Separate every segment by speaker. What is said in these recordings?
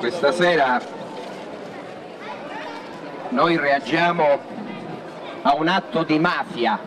Speaker 1: Questa sera noi reagiamo a un atto di mafia,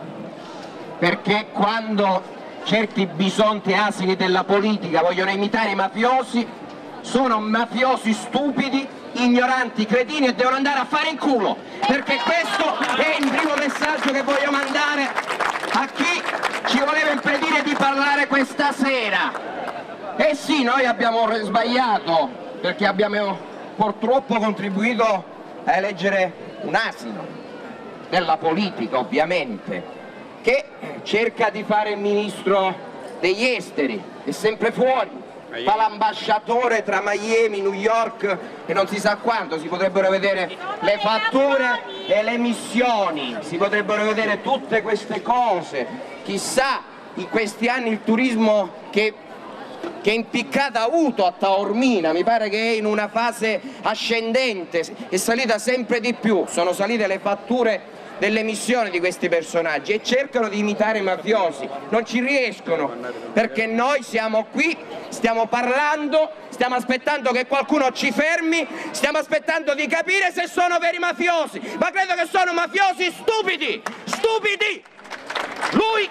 Speaker 1: perché quando certi bisonti asini della politica vogliono imitare i mafiosi, sono mafiosi stupidi, ignoranti, cretini e devono andare a fare in culo, perché questo è il primo messaggio che voglio mandare a chi ci voleva impedire di parlare questa sera. Eh sì, noi abbiamo sbagliato, perché abbiamo purtroppo contribuito a eleggere un asino della politica, ovviamente, che cerca di fare il ministro degli esteri, è sempre fuori, fa l'ambasciatore tra Miami, New York e non si sa quanto, si potrebbero vedere le fatture e le missioni, si potrebbero vedere tutte queste cose. Chissà in questi anni il turismo che impiccata ha avuto a Taormina, mi pare che è in una fase ascendente, è salita sempre di più, sono salite le fatture delle missioni di questi personaggi e cercano di imitare i mafiosi, non ci riescono, perché noi siamo qui, stiamo parlando, stiamo aspettando che qualcuno ci fermi, stiamo aspettando di capire se sono veri mafiosi, ma credo che sono mafiosi stupidi, stupidi! Lui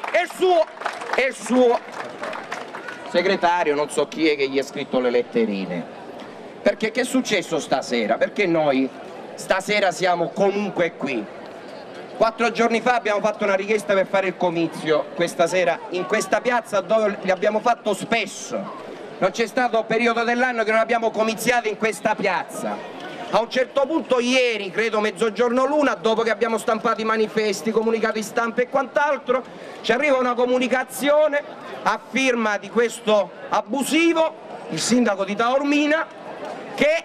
Speaker 1: e il suo segretario, non so chi è che gli ha scritto le letterine. Perché che è successo stasera? Perché noi stasera siamo comunque qui. 4 giorni fa abbiamo fatto una richiesta per fare il comizio questa sera in questa piazza, dove l'abbiamo fatto spesso. Non c'è stato periodo dell'anno che non abbiamo comiziato in questa piazza. A un certo punto ieri, credo mezzogiorno l'una, dopo che abbiamo stampato i manifesti, comunicati stampa e quant'altro, ci arriva una comunicazione a firma di questo abusivo, il sindaco di Taormina, che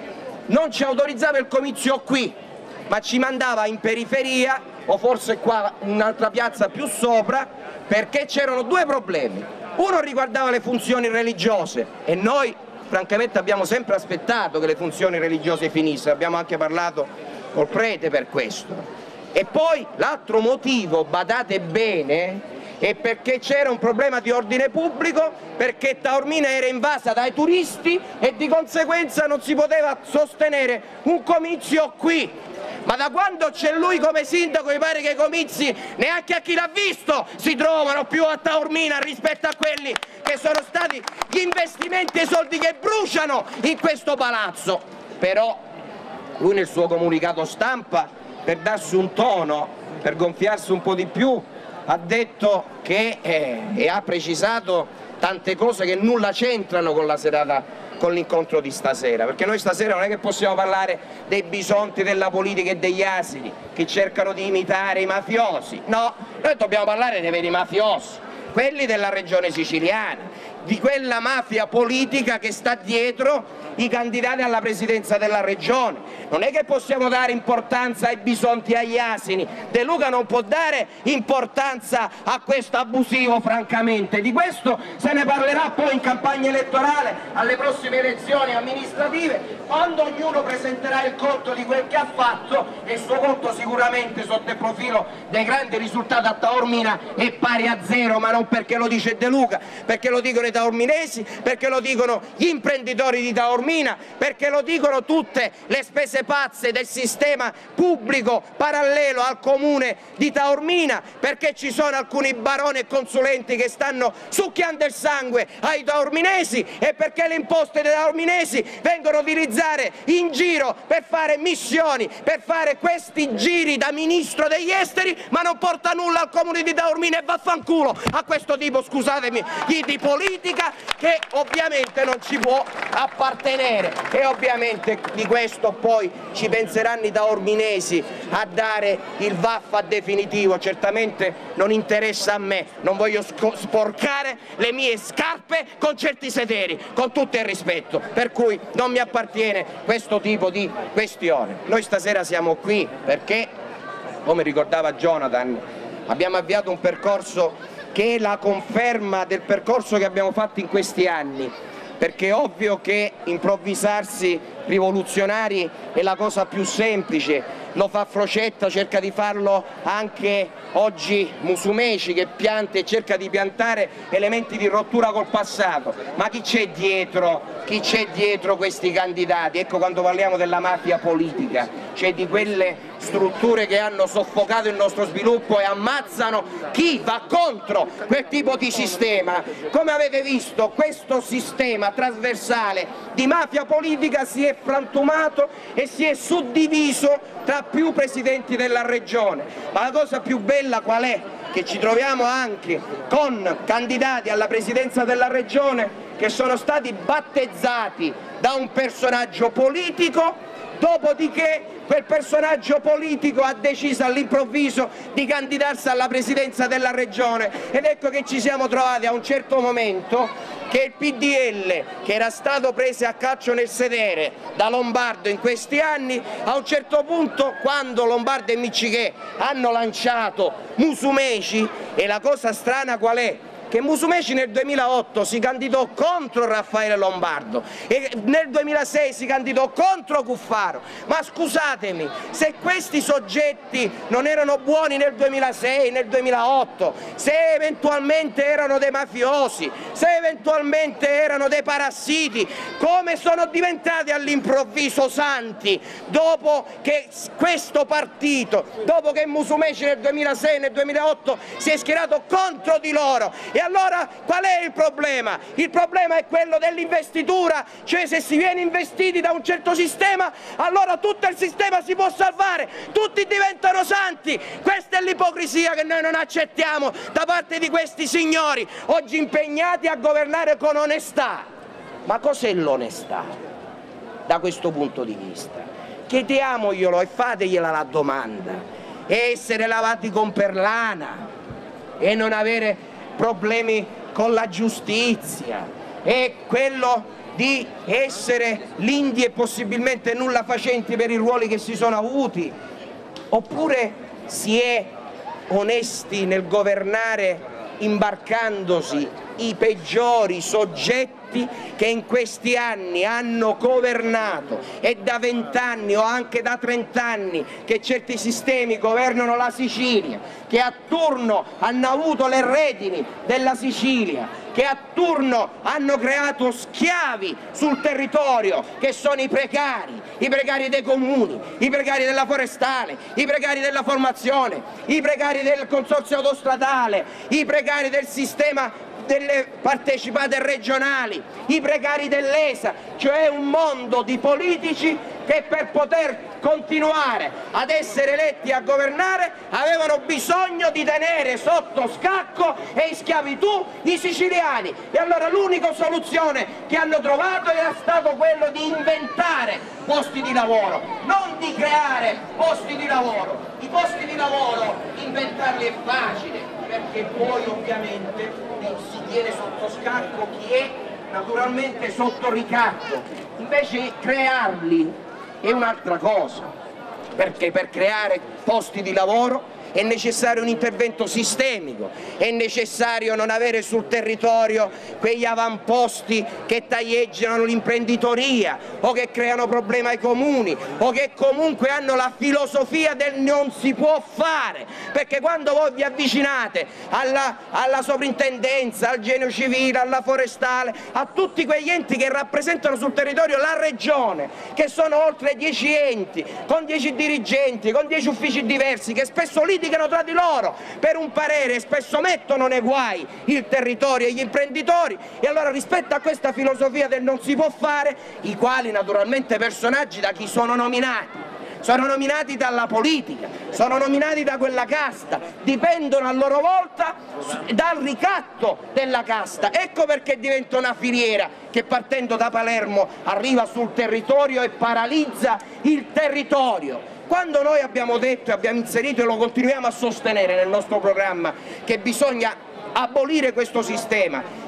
Speaker 1: non ci autorizzava il comizio qui, ma ci mandava in periferia o forse qua in un'altra piazza più sopra, perché c'erano 2 problemi. Uno riguardava le funzioni religiose e noi francamente abbiamo sempre aspettato che le funzioni religiose finissero, abbiamo anche parlato col prete per questo. E poi l'altro motivo, badate bene, è perché c'era un problema di ordine pubblico, perché Taormina era invasa dai turisti e di conseguenza non si poteva sostenere un comizio qui. Ma da quando c'è lui come sindaco mi pare che i comizi, neanche a chi l'ha visto, si trovano più a Taormina rispetto a quelli che sono stati gli investimenti e i soldi che bruciano in questo palazzo. Però lui nel suo comunicato stampa, per darsi un tono, per gonfiarsi un po' di più, ha detto che e ha precisato tante cose che nulla c'entrano con la serata, con l'incontro di stasera, perché noi stasera non è che possiamo parlare dei bisonti della politica e degli asini che cercano di imitare i mafiosi, no, noi dobbiamo parlare dei veri mafiosi, quelli della regione siciliana, di quella mafia politica che sta dietro i candidati alla presidenza della regione. Non è che possiamo dare importanza ai bisonti e agli asini, De Luca non può dare importanza a questo abusivo, francamente. Di questo se ne parlerà poi in campagna elettorale, alle prossime elezioni amministrative, quando ognuno presenterà il conto di quel che ha fatto, e il suo conto sicuramente sotto il profilo dei grandi risultati a Taormina è pari a 0, ma non perché lo dice De Luca, perché lo dicono i taorminesi, perché lo dicono gli imprenditori di Taormina, perché lo dicono tutte le spese pazze del sistema pubblico parallelo al comune di Taormina, perché ci sono alcuni baroni e consulenti che stanno succhiando il sangue ai taorminesi e perché le imposte dei taorminesi vengono utilizzate in giro per fare missioni, per fare questi giri da ministro degli esteri, ma non porta nulla al comune di Taormina, e vaffanculo a questo tipo, scusatemi, di politica che ovviamente non ci può appartenere. E ovviamente di questo poi ci penseranno i taorminesi a dare il vaffa definitivo. Certamente non interessa a me, non voglio sporcare le mie scarpe con certi sederi, con tutto il rispetto, per cui non mi appartiene questo tipo di questione. Noi stasera siamo qui perché, come ricordava Jonathan, abbiamo avviato un percorso che è la conferma del percorso che abbiamo fatto in questi anni, perché è ovvio che improvvisarsi rivoluzionari è la cosa più semplice, lo fa Frocetta, cerca di farlo anche oggi Musumeci, che pianta e cerca di piantare elementi di rottura col passato. Ma chi c'è dietro? Chi c'è dietro questi candidati? Ecco, quando parliamo della mafia politica, c'è di quelle strutture che hanno soffocato il nostro sviluppo e ammazzano chi va contro quel tipo di sistema. Come avete visto, questo sistema trasversale di mafia politica si è frantumato e si è suddiviso tra più presidenti della regione. Ma la cosa più bella qual è? Che ci troviamo anche con candidati alla presidenza della regione che sono stati battezzati da un personaggio politico, dopodiché quel personaggio politico ha deciso all'improvviso di candidarsi alla presidenza della regione, ed ecco che ci siamo trovati a un certo momento che il PDL, che era stato preso a calcio nel sedere da Lombardo in questi anni, a un certo punto, quando Lombardo e Miccichè hanno lanciato Musumeci, e la cosa strana qual è? Che Musumeci nel 2008 si candidò contro Raffaele Lombardo e nel 2006 si candidò contro Cuffaro. Ma scusatemi, se questi soggetti non erano buoni nel 2006, nel 2008, se eventualmente erano dei mafiosi, se eventualmente erano dei parassiti, come sono diventati all'improvviso santi dopo che questo partito, dopo che Musumeci nel 2006 e nel 2008 si è schierato contro di loro? E allora qual è il problema? Il problema è quello dell'investitura, cioè se si viene investiti da un certo sistema, allora tutto il sistema si può salvare, tutti diventano santi. Questa è l'ipocrisia che noi non accettiamo da parte di questi signori, oggi impegnati a governare con onestà. Ma cos'è l'onestà da questo punto di vista? Chiediamoglielo e fategliela la domanda. È essere lavati con perlana e non avere problemi con la giustizia, è quello di essere lindi e possibilmente nulla facenti per i ruoli che si sono avuti, oppure si è onesti nel governare imbarcandosi i peggiori soggetti che in questi anni hanno governato, e da 20 anni o anche da 30 anni che certi sistemi governano la Sicilia, che a turno hanno avuto le redini della Sicilia, che a turno hanno creato schiavi sul territorio, che sono i precari dei comuni, i precari della forestale, i precari della formazione, i precari del consorzio autostradale, i precari del sistema delle partecipate regionali, i precari dell'ESA, cioè un mondo di politici che per poter continuare ad essere eletti a governare avevano bisogno di tenere sotto scacco e in schiavitù i siciliani, e allora l'unica soluzione che hanno trovato era stato quello di inventare posti di lavoro, non di creare posti di lavoro. I posti di lavoro inventarli è facile, perché poi ovviamente si tiene sotto scacco chi è naturalmente sotto ricatto, invece crearli è un'altra cosa, perché per creare posti di lavoro è necessario un intervento sistemico, è necessario non avere sul territorio quegli avamposti che taglieggiano l'imprenditoria o che creano problemi ai comuni o che comunque hanno la filosofia del non si può fare, perché quando voi vi avvicinate alla sovrintendenza, al genio civile, alla forestale, a tutti quegli enti che rappresentano sul territorio la regione, che sono oltre 10 enti, con 10 dirigenti, con 10 uffici diversi, che spesso litigano tra di loro per un parere e spesso mettono nei guai il territorio e gli imprenditori, e allora rispetto a questa filosofia del non si può fare, i quali naturalmente personaggi da chi sono nominati? Sono nominati dalla politica, sono nominati da quella casta, dipendono a loro volta dal ricatto della casta. Ecco perché diventa una filiera che partendo da Palermo arriva sul territorio e paralizza il territorio. Quando noi abbiamo detto e abbiamo inserito e lo continuiamo a sostenere nel nostro programma che bisogna abolire questo sistema,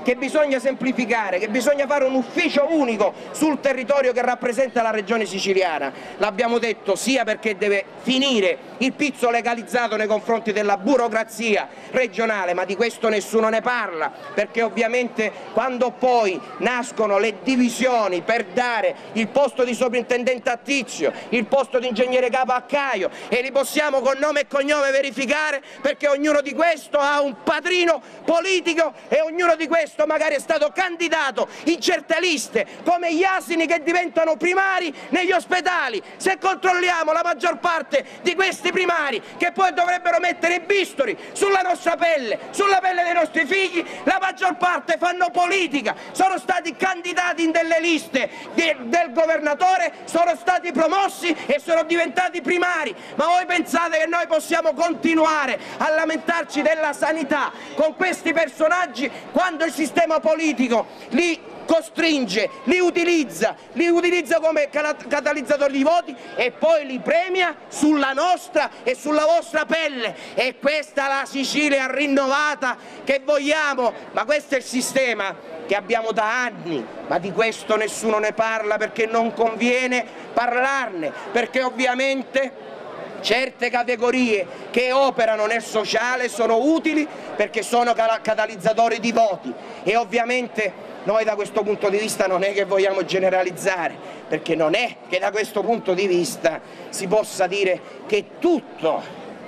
Speaker 1: che bisogna semplificare, che bisogna fare un ufficio unico sul territorio che rappresenta la regione siciliana. L'abbiamo detto sia perché deve finire il pizzo legalizzato nei confronti della burocrazia regionale, ma di questo nessuno ne parla, perché ovviamente quando poi nascono le divisioni per dare il posto di sovrintendente a Tizio, il posto di ingegnere capo a Caio, e li possiamo con nome e cognome verificare perché ognuno di questo ha un padrino politico e ognuno di questo magari è stato candidato in certe liste, come gli asini che diventano primari negli ospedali. Se controlliamo la maggior parte di questi primari, che poi dovrebbero mettere i bisturi sulla nostra pelle, sulla pelle dei nostri figli, la maggior parte fanno politica, sono stati candidati in delle liste del governatore, sono stati promossi e sono diventati primari. Ma voi pensate che noi possiamo continuare a lamentarci della sanità con questi personaggi quando il sistema politico li costringe, li utilizza come catalizzatori di voti e poi li premia sulla nostra e sulla vostra pelle? E questa è la Sicilia rinnovata che vogliamo, ma questo è il sistema che abbiamo da anni, ma di questo nessuno ne parla perché non conviene parlarne, perché ovviamente certe categorie che operano nel sociale sono utili perché sono catalizzatori di voti, e ovviamente noi da questo punto di vista non è che vogliamo generalizzare, perché non è che da questo punto di vista si possa dire che tutto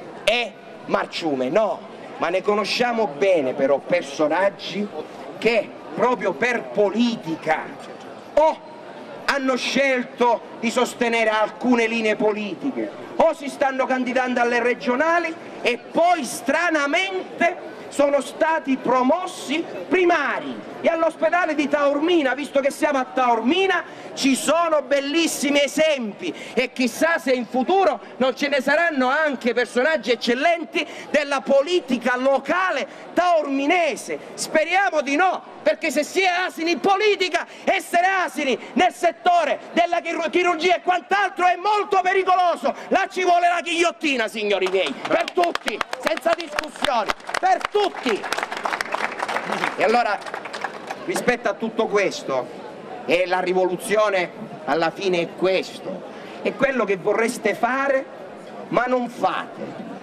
Speaker 1: è marciume, no, ma ne conosciamo bene però personaggi che proprio per politica o hanno scelto di sostenere alcune linee politiche o si stanno candidando alle regionali e poi stranamente sono stati promossi primari. E all'ospedale di Taormina, visto che siamo a Taormina, ci sono bellissimi esempi e chissà se in futuro non ce ne saranno anche personaggi eccellenti della politica locale taorminese. Speriamo di no, perché se si è asini in politica, essere asini nel settore della chirurgia e quant'altro è molto pericoloso. Là ci vuole la ghigliottina, signori miei, per tutti, senza discussioni, per tutti. E allora, rispetto a tutto questo, e la rivoluzione alla fine è questo, è quello che vorreste fare ma non fate,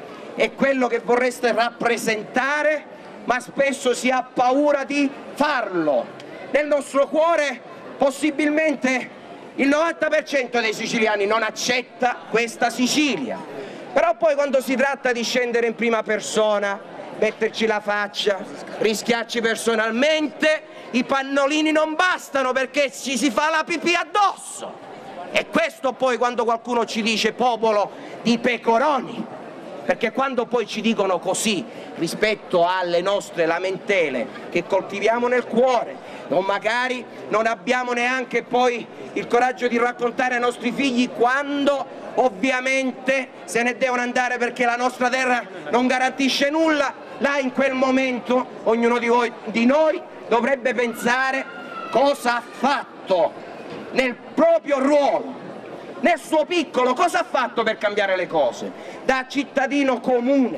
Speaker 1: è quello che vorreste rappresentare ma spesso si ha paura di farlo. Nel nostro cuore possibilmente il 90% dei siciliani non accetta questa Sicilia, però poi quando si tratta di scendere in prima persona, metterci la faccia, rischiarci personalmente, i pannolini non bastano perché ci si fa la pipì addosso. E questo poi quando qualcuno ci dice popolo di pecoroni, perché quando poi ci dicono così rispetto alle nostre lamentele che coltiviamo nel cuore, o magari non abbiamo neanche poi il coraggio di raccontare ai nostri figli quando ovviamente se ne devono andare perché la nostra terra non garantisce nulla, là in quel momento ognuno di noi dovrebbe pensare cosa ha fatto nel proprio ruolo, nel suo piccolo, cosa ha fatto per cambiare le cose, da cittadino comune,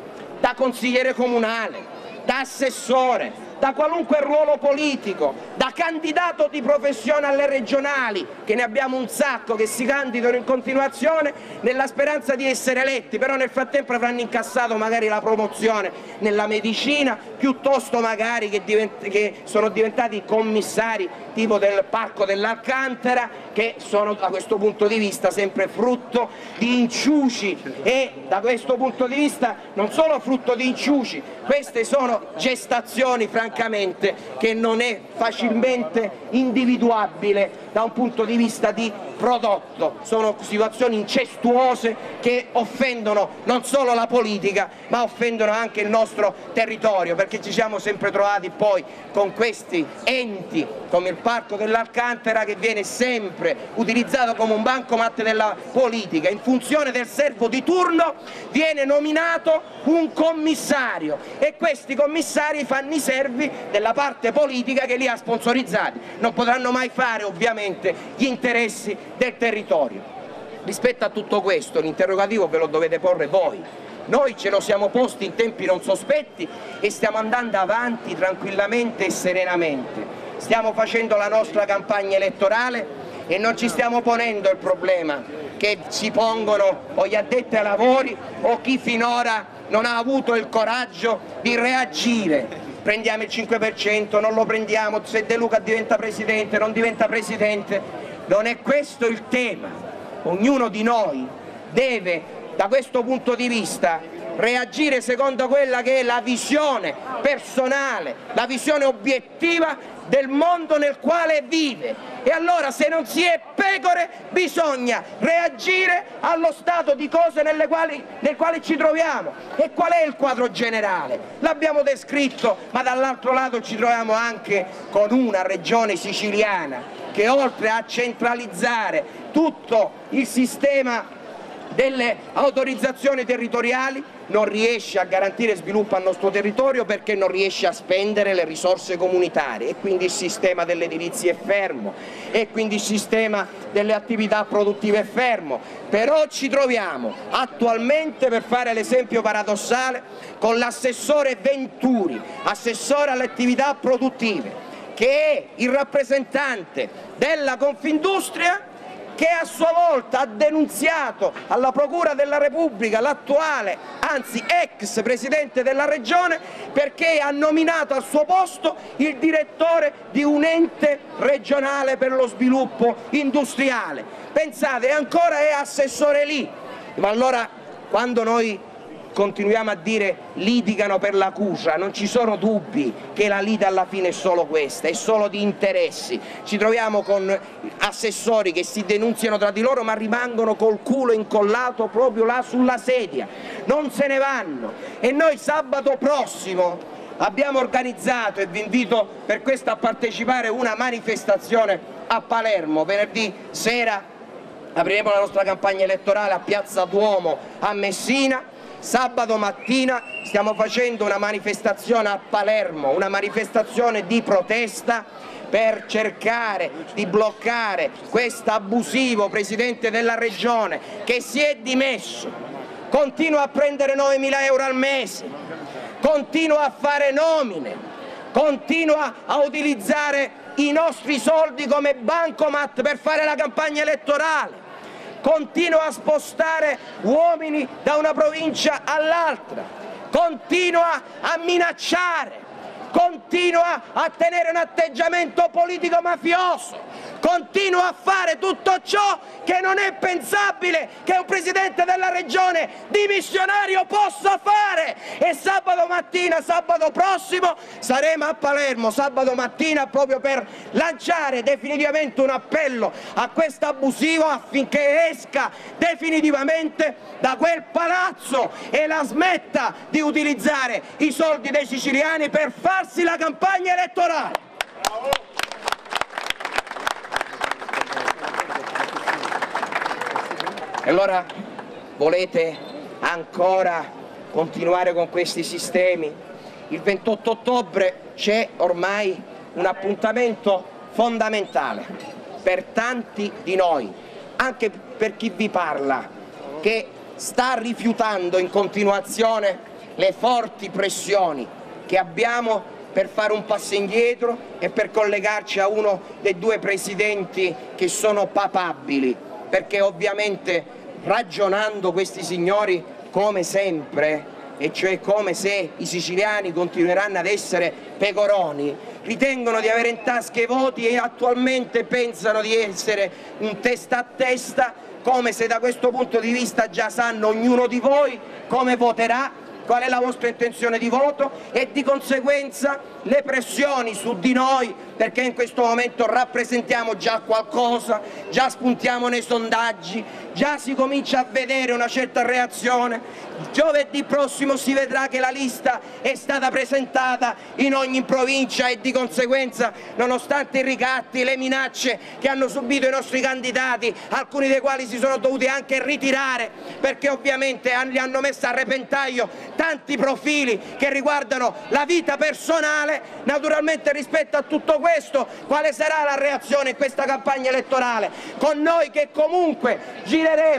Speaker 1: da consigliere comunale, da assessore, da qualunque ruolo politico, da candidato di professione alle regionali, che ne abbiamo un sacco che si candidano in continuazione nella speranza di essere eletti, però nel frattempo avranno incassato magari la promozione nella medicina, piuttosto magari che sono diventati commissari tipo del Parco dell'Alcantara, che sono da questo punto di vista sempre frutto di inciuci, e da questo punto di vista non solo frutto di inciuci, queste sono gestazioni francamente che non è facilmente individuabile da un punto di vista di prodotto, sono situazioni incestuose che offendono non solo la politica ma offendono anche il nostro territorio, perché ci siamo sempre trovati poi con questi enti come il Parco dell'Alcantara che viene sempre utilizzato come un bancomat della politica. In funzione del servo di turno viene nominato un commissario e questi commissari fanno i servi della parte politica che li ha sponsorizzati, non potranno mai fare ovviamente gli interessi del territorio. Rispetto a tutto questo l'interrogativo ve lo dovete porre voi, Noi ce lo siamo posti in tempi non sospetti e stiamo andando avanti tranquillamente e serenamente. Stiamo facendo la nostra campagna elettorale e non ci stiamo ponendo il problema che si pongono o gli addetti ai lavori o chi finora non ha avuto il coraggio di reagire. Prendiamo il 5%, non lo prendiamo, se De Luca diventa presidente, non diventa presidente. Non è questo il tema. Ognuno di noi deve, da questo punto di vista, reagire secondo quella che è la visione personale, la visione obiettiva del mondo nel quale vive. E allora, se non si è pecore, bisogna reagire allo stato di cose nel quale ci troviamo. E qual è il quadro generale? L'abbiamo descritto, ma dall'altro lato ci troviamo anche con una regione siciliana che, oltre a centralizzare tutto il sistema delle autorizzazioni territoriali, non riesce a garantire sviluppo al nostro territorio perché non riesce a spendere le risorse comunitarie, e quindi il sistema dell'edilizia è fermo, e quindi il sistema delle attività produttive è fermo. Però ci troviamo attualmente, per fare l'esempio paradossale, con l'assessore Venturi, assessore alle attività produttive, che è il rappresentante della Confindustria, che a sua volta ha denunziato alla Procura della Repubblica l'attuale, anzi ex Presidente della Regione, perché ha nominato al suo posto il direttore di un ente regionale per lo sviluppo industriale. Pensate, ancora è assessore lì. Ma allora, quando noi continuiamo a dire litigano per la cucia, non ci sono dubbi che la lite alla fine è solo questa, è solo di interessi. Ci troviamo con assessori che si denunziano tra di loro ma rimangono col culo incollato proprio là sulla sedia, non se ne vanno. E noi sabato prossimo abbiamo organizzato, e vi invito per questo a partecipare, una manifestazione a Palermo. Venerdì sera apriremo la nostra campagna elettorale a Piazza Duomo a Messina. Sabato mattina stiamo facendo una manifestazione a Palermo, una manifestazione di protesta per cercare di bloccare questo abusivo Presidente della Regione che si è dimesso, continua a prendere 9.000 euro al mese, continua a fare nomine, continua a utilizzare i nostri soldi come bancomat per fare la campagna elettorale, continua a spostare uomini da una provincia all'altra, continua a minacciare, continua a tenere un atteggiamento politico mafioso, continua a fare tutto ciò che non è pensabile che un Presidente della Regione dimissionario possa fare. E sabato mattina, sabato prossimo, saremo a Palermo, sabato mattina, proprio per lanciare definitivamente un appello a questo abusivo affinché esca definitivamente da quel palazzo e la smetta di utilizzare i soldi dei siciliani per farsi la campagna elettorale. E allora volete ancora continuare con questi sistemi? Il 28 ottobre c'è ormai un appuntamento fondamentale per tanti di noi, anche per chi vi parla, che sta rifiutando in continuazione le forti pressioni che abbiamo per fare un passo indietro e per collegarci a uno dei due presidenti che sono papabili. Perché ovviamente, ragionando questi signori come sempre, e cioè come se i siciliani continueranno ad essere pecoroni, ritengono di avere in tasca i voti e attualmente pensano di essere un testa a testa, come se da questo punto di vista già sanno ognuno di voi come voterà, qual è la vostra intenzione di voto, e di conseguenza le pressioni su di noi, perché in questo momento rappresentiamo già qualcosa, già spuntiamo nei sondaggi, già si comincia a vedere una certa reazione. Giovedì prossimo si vedrà che la lista è stata presentata in ogni provincia e di conseguenza, nonostante i ricatti, le minacce che hanno subito i nostri candidati, alcuni dei quali si sono dovuti anche ritirare perché ovviamente li hanno messo a repentaglio tanti profili che riguardano la vita personale, naturalmente rispetto a tutto questo quale sarà la reazione in questa campagna elettorale? Con noi che comunque gireremo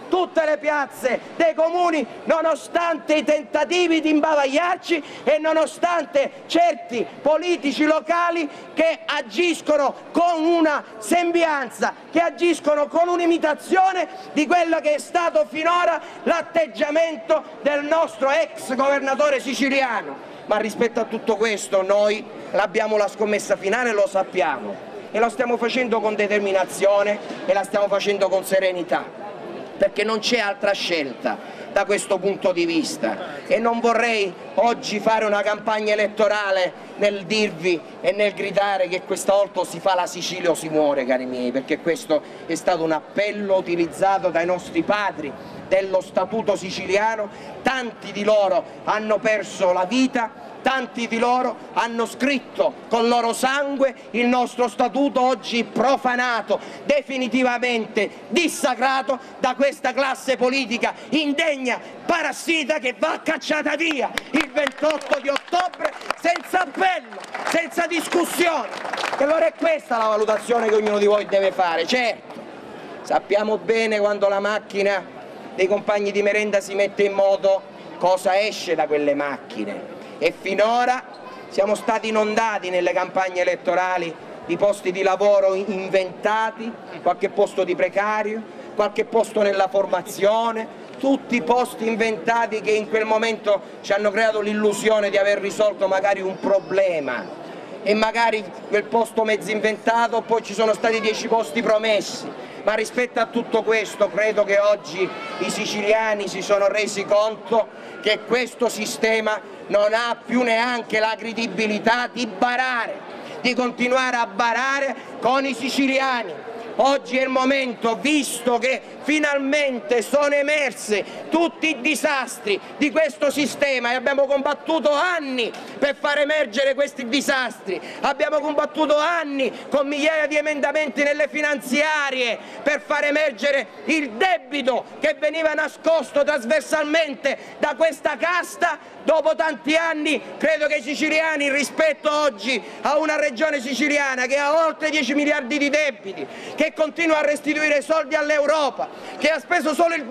Speaker 2: tutte le piazze dei comuni, nonostante i tentativi di imbavagliarci e nonostante certi politici locali che agiscono con una sembianza, che agiscono con un'imitazione di quello che è stato finora l'atteggiamento del nostro ex governatore siciliano. Ma rispetto a tutto questo noi abbiamo la scommessa finale, lo sappiamo, e lo stiamo facendo con determinazione e la stiamo facendo con serenità, perché non c'è altra scelta da questo punto di vista. E non vorrei oggi fare una campagna elettorale nel dirvi e nel gridare che questa volta si fa la Sicilia o si muore, cari miei, perché questo è stato un appello utilizzato dai nostri padri dello Statuto siciliano. Tanti di loro hanno perso la vita, tanti di loro hanno scritto col loro sangue il nostro statuto, oggi profanato, definitivamente dissacrato da questa classe politica indegna, parassita, che va cacciata via il 28 di ottobre senza appello, senza discussione. E allora è questa la valutazione che ognuno di voi deve fare. Certo, sappiamo bene quando la macchina dei compagni di merenda si mette in moto cosa esce da quelle macchine, e finora siamo stati inondati nelle campagne elettorali di posti di lavoro inventati, qualche posto di precario, qualche posto nella formazione, tutti posti inventati che in quel momento ci hanno creato l'illusione di aver risolto magari un problema, e magari quel posto mezzo inventato poi ci sono stati 10 posti promessi. Ma rispetto a tutto questo credo che oggi i siciliani si sono resi conto che questo sistema non ha più neanche la credibilità di barare, di continuare a barare con i siciliani. Oggi è il momento, visto che finalmente sono emerse tutti i disastri di questo sistema, e abbiamo combattuto anni per far emergere questi disastri, abbiamo combattuto anni con migliaia di emendamenti nelle finanziarie per far emergere il debito che veniva nascosto trasversalmente da questa casta. Dopo tanti anni credo che i siciliani, rispetto oggi a una regione siciliana che ha oltre 10 miliardi di debiti, che continua a restituire soldi all'Europa, che ha speso solo il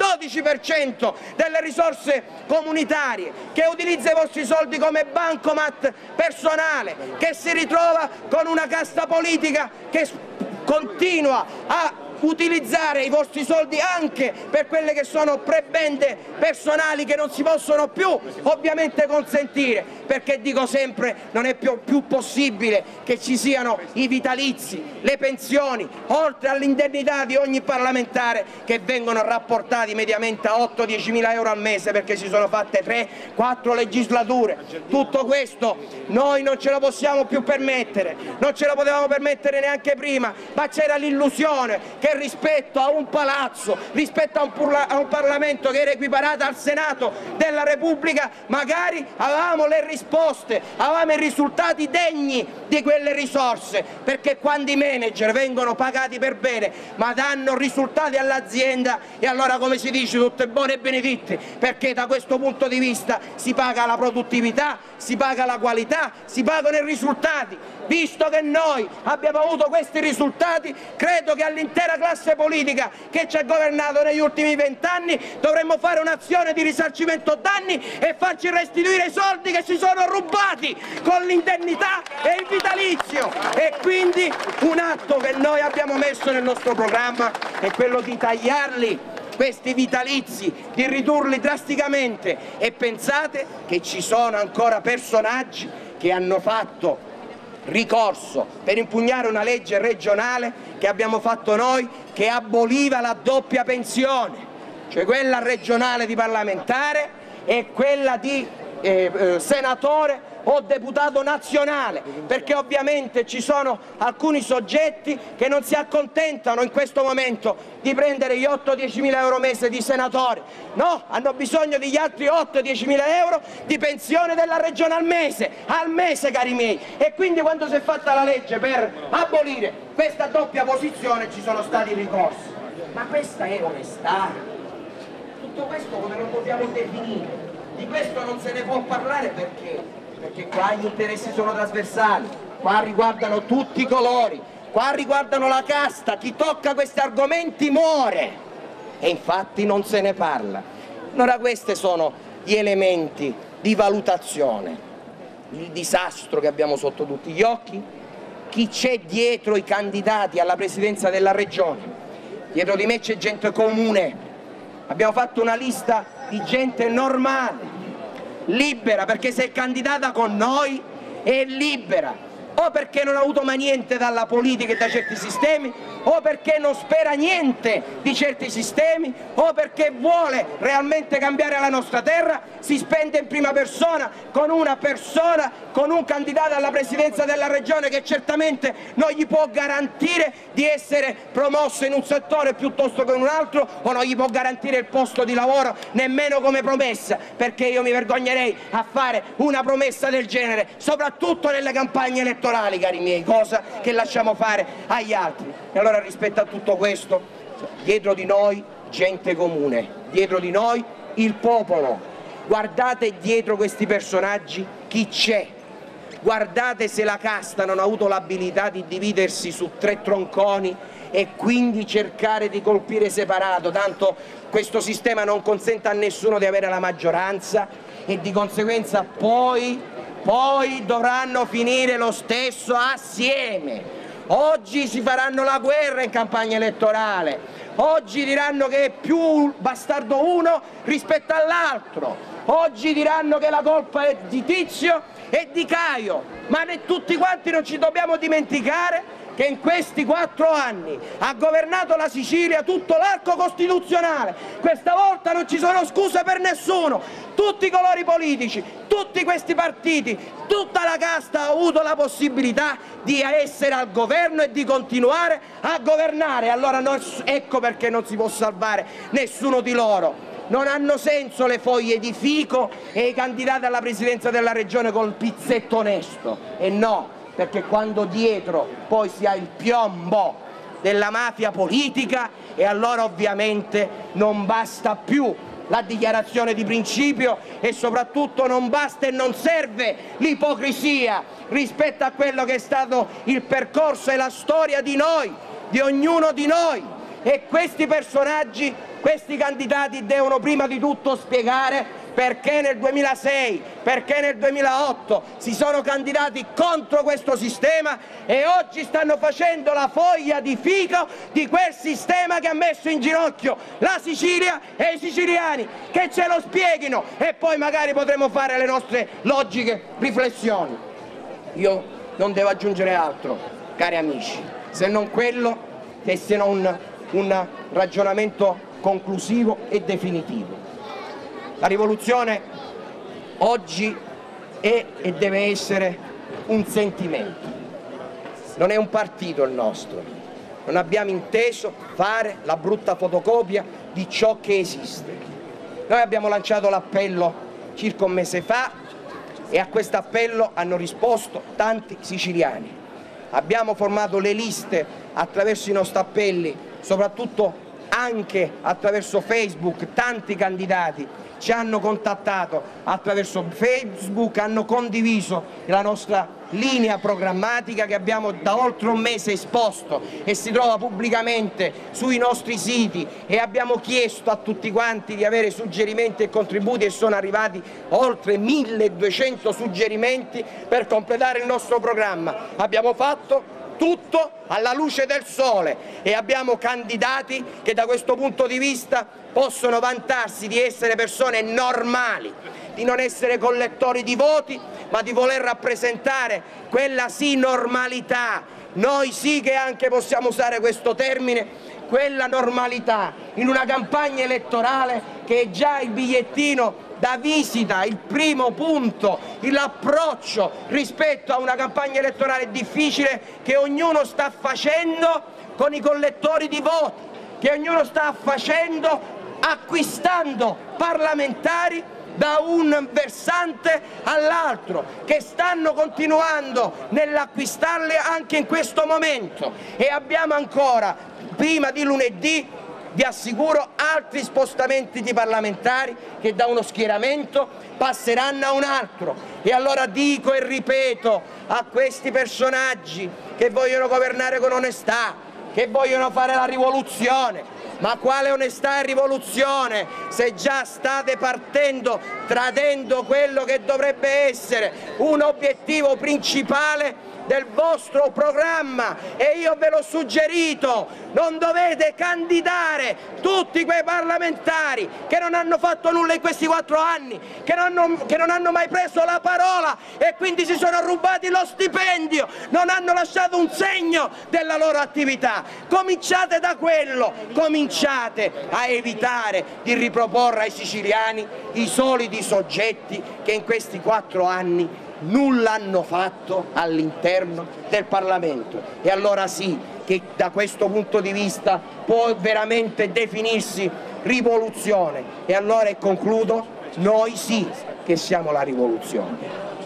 Speaker 2: 12% delle risorse comunitarie, che utilizza i vostri soldi come bancomat personale, che si ritrova con una casta politica che continua a utilizzare i vostri soldi anche per quelle che sono prebende personali che non si possono più ovviamente consentire, perché dico sempre non è più possibile che ci siano i vitalizi, le pensioni, oltre all'indennità di ogni parlamentare, che vengono rapportati mediamente a 8-10 mila euro al mese perché si sono fatte 3-4 legislature. Tutto questo noi non ce lo possiamo più permettere, non ce lo potevamo permettere neanche prima, ma c'era l'illusione che rispetto a un palazzo, rispetto a un Parlamento che era equiparato al Senato della Repubblica, magari avevamo le risposte, avevamo i risultati degni di quelle risorse, perché quando i manager vengono pagati per bene ma danno risultati all'azienda, e allora, come si dice, tutto è buono e benefitti, perché da questo punto di vista si paga la produttività, si paga la qualità, si pagano i risultati. Visto che noi abbiamo avuto questi risultati, credo che all'intera classe politica che ci ha governato negli ultimi 20 anni dovremmo fare un'azione di risarcimento danni e farci restituire i soldi che si sono rubati con l'indennità e il vitalizio. E quindi un atto che noi abbiamo messo nel nostro programma è quello di tagliarli questi vitalizi, di ridurli drasticamente. E pensate che ci sono ancora personaggi che hanno fatto ricorso per impugnare una legge regionale che abbiamo fatto noi, che aboliva la doppia pensione, cioè quella regionale di parlamentare e quella di senatore o deputato nazionale, perché ovviamente ci sono alcuni soggetti che non si accontentano in questo momento di prendere gli 8-10 mila euro mese di senatore, no, hanno bisogno degli altri 8-10 mila euro di pensione della regione al mese, cari miei. E quindi quando si è fatta la legge per abolire questa doppia posizione ci sono stati ricorsi. Ma questa è onestà? Tutto questo come lo possiamo definire? Di questo non se ne può parlare perché qua gli interessi sono trasversali, qua riguardano tutti i colori, qua riguardano la casta, chi tocca questi argomenti muore. e infatti non se ne parla. Allora questi sono gli elementi di valutazione, il disastro che abbiamo sotto tutti gli occhi, chi c'è dietro i candidati alla presidenza della regione. Dietro di me c'è gente comune, abbiamo fatto una lista di gente normale, libera, perché se è candidata con noi è libera, o perché non ha avuto mai niente dalla politica e da certi sistemi, o perché non spera niente di certi sistemi, o perché vuole realmente cambiare la nostra terra, si spende in prima persona, con un candidato alla presidenza della regione che certamente non gli può garantire di essere promosso in un settore piuttosto che in un altro, o non gli può garantire il posto di lavoro nemmeno come promessa, perché io mi vergognerei a fare una promessa del genere, soprattutto nelle campagne elettorali, cari miei, cosa che lasciamo fare agli altri. E allora rispetto a tutto questo, dietro di noi gente comune, dietro di noi il popolo. Guardate dietro questi personaggi chi c'è, guardate se la casta non ha avuto l'abilità di dividersi su 3 tronconi e quindi cercare di colpire separato, tanto questo sistema non consente a nessuno di avere la maggioranza e di conseguenza poi dovranno finire lo stesso assieme. Oggi si faranno la guerra in campagna elettorale, oggi diranno che è più bastardo uno rispetto all'altro, oggi diranno che la colpa è di Tizio e di Caio, ma tutti quanti non ci dobbiamo dimenticare che in questi 4 anni ha governato la Sicilia tutto l'arco costituzionale. Questa volta non ci sono scuse per nessuno, tutti i colori politici, tutti questi partiti, tutta la casta ha avuto la possibilità di essere al governo e di continuare a governare. Allora ecco perché non si può salvare nessuno di loro. Non hanno senso le foglie di fico e i candidati alla presidenza della regione col pizzetto onesto, e no, perché quando dietro poi si ha il piombo della mafia politica, e allora ovviamente non basta più la dichiarazione di principio e soprattutto non basta e non serve l'ipocrisia rispetto a quello che è stato il percorso e la storia di noi, di ognuno di noi. E questi personaggi, questi candidati devono prima di tutto spiegare perché nel 2006, perché nel 2008 si sono candidati contro questo sistema e oggi stanno facendo la foglia di fico di quel sistema che ha messo in ginocchio la Sicilia e i siciliani, che ce lo spieghino e poi magari potremo fare le nostre logiche riflessioni. Io non devo aggiungere altro, cari amici, se non quello che sia un ragionamento conclusivo e definitivo. La rivoluzione oggi è e deve essere un sentimento, non è un partito il nostro, non abbiamo inteso fare la brutta fotocopia di ciò che esiste. Noi abbiamo lanciato l'appello circa un mese fa e a questo appello hanno risposto tanti siciliani. Abbiamo formato le liste attraverso i nostri appelli, soprattutto anche attraverso Facebook, tanti candidati ci hanno contattato attraverso Facebook, hanno condiviso la nostra linea programmatica che abbiamo da oltre un mese esposto e si trova pubblicamente sui nostri siti, e abbiamo chiesto a tutti quanti di avere suggerimenti e contributi e sono arrivati oltre 1200 suggerimenti per completare il nostro programma. Abbiamo fatto tutto alla luce del sole e abbiamo candidati che da questo punto di vista possono vantarsi di essere persone normali, di non essere collettori di voti, ma di voler rappresentare quella sì normalità, noi sì che anche possiamo usare questo termine, quella normalità in una campagna elettorale che è già il bigliettino da visita, il primo punto, l'approccio rispetto a una campagna elettorale difficile che ognuno sta facendo con i collettori di voti, che ognuno sta facendo acquistando parlamentari da un versante all'altro, che stanno continuando nell'acquistarle anche in questo momento, e abbiamo ancora, prima di lunedì, vi assicuro, altri spostamenti di parlamentari che da uno schieramento passeranno a un altro. E allora dico e ripeto a questi personaggi che vogliono governare con onestà, che vogliono fare la rivoluzione, Ma quale onestà e rivoluzione, se già state partendo tradendo quello che dovrebbe essere un obiettivo principale del vostro programma, e io ve l'ho suggerito: non dovete candidare tutti quei parlamentari che non hanno fatto nulla in questi 4 anni, che non hanno mai preso la parola e quindi si sono rubati lo stipendio, non hanno lasciato un segno della loro attività. Cominciate da quello, cominciate a evitare di riproporre ai siciliani i soliti soggetti che in questi 4 anni nulla hanno fatto all'interno del Parlamento. E allora sì che da questo punto di vista può veramente definirsi rivoluzione. E allora, e concludo, noi sì che siamo la rivoluzione.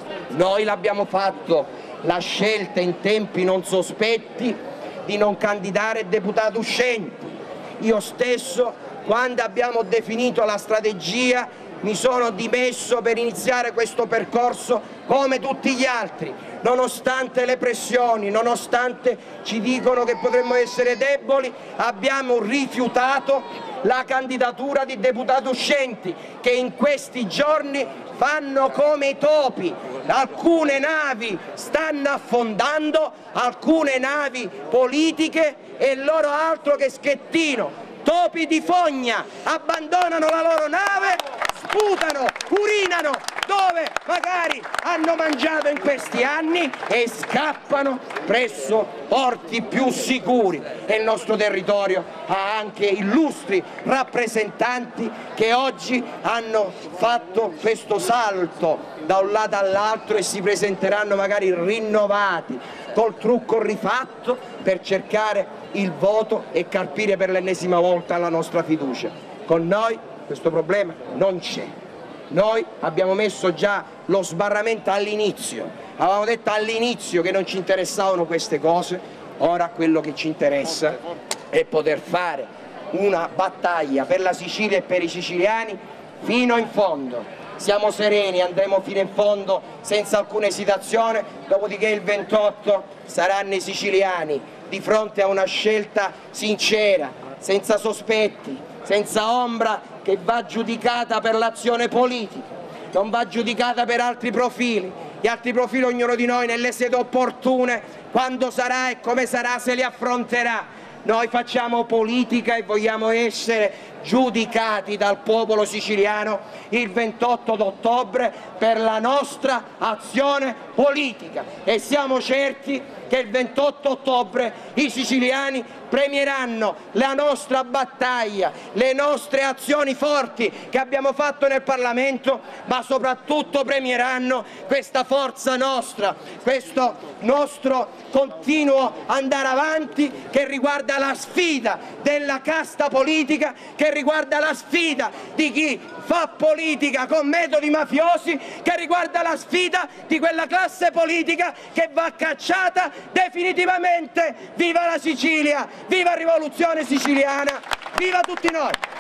Speaker 2: Noi l'abbiamo fatto la scelta in tempi non sospetti di non candidare deputato uscente. Io stesso, quando abbiamo definito la strategia, mi sono dimesso per iniziare questo percorso come tutti gli altri, nonostante le pressioni, nonostante ci dicono che potremmo essere deboli, abbiamo rifiutato la candidatura di deputati uscenti che in questi giorni fanno come i topi. Alcune navi stanno affondando, alcune navi politiche, e loro altro che schettino. Topi di fogna abbandonano la loro nave, sputano, urinano dove magari hanno mangiato in questi anni e scappano presso porti più sicuri. E il nostro territorio ha anche illustri rappresentanti che oggi hanno fatto questo salto da un lato all'altro e si presenteranno magari rinnovati col trucco rifatto per cercare il voto e carpire per l'ennesima volta la nostra fiducia. Con noi questo problema non c'è. Noi abbiamo messo già lo sbarramento all'inizio, avevamo detto all'inizio che non ci interessavano queste cose. Ora quello che ci interessa è poter fare una battaglia per la Sicilia e per i siciliani fino in fondo. Siamo sereni, andremo fino in fondo senza alcuna esitazione, dopodiché il 28 saranno i siciliani di fronte a una scelta sincera, senza sospetti, senza ombra, che va giudicata per l'azione politica, non va giudicata per altri profili. Gli altri profili ognuno di noi nelle sedi opportune, quando sarà e come sarà, se li affronterà. Noi facciamo politica e vogliamo essere giudicati dal popolo siciliano il 28 d'ottobre per la nostra azione politica, e siamo certi che il 28 ottobre i siciliani premieranno la nostra battaglia, le nostre azioni forti che abbiamo fatto nel Parlamento, ma soprattutto premieranno questa forza nostra, questo nostro continuo andare avanti che riguarda la sfida della casta politica, che riguarda la sfida di chi fa politica con metodi mafiosi, che riguarda la sfida di quella classe politica che va cacciata definitivamente. Viva la Sicilia, viva Rivoluzione Siciliana, viva tutti noi!